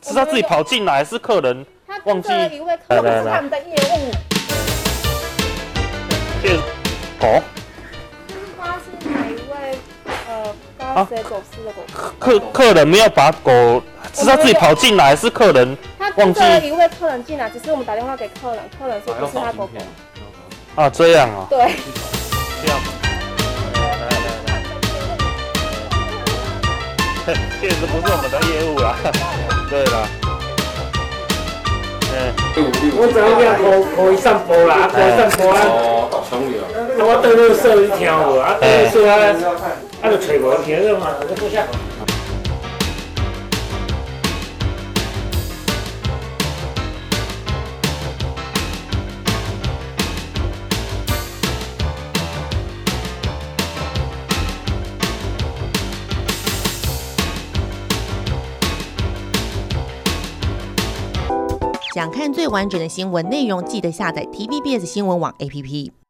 是他自己跑进来，是客人忘记？ 一位客人是他们的业务。 狗。 就是不知道是哪一位不知道谁走失的狗。 客人没有把狗，是他自己跑进来，是客人忘记？ 一位客人进来，只是我们打电话给客人，客人说不是他狗狗。 啊，这样啊。 对。 这样。确实不是我们的业务啦。对啦。 我昨天可以散步啦，可以散步啊。我倒落说伊听无啊，倒落说啊，就找无听了嘛，就坐下。 想看最完整的新闻内容，记得下载 TVBS 新闻网 APP。